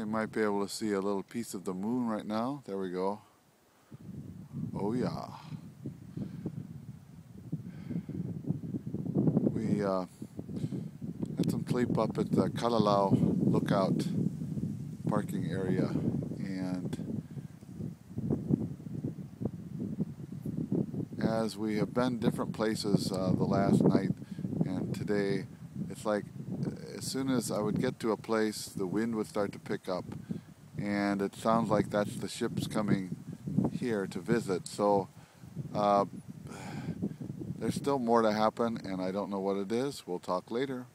You might be able to see a little piece of the moon right now. There we go. Oh yeah. We had some sleep up at the Kalalau Lookout parking area, and as we have been different places the last night and today, it's like as soon as I would get to a place, the wind would start to pick up, and it sounds like that's the ships coming here to visit. So there's still more to happen, and I don't know what it is. We'll talk later.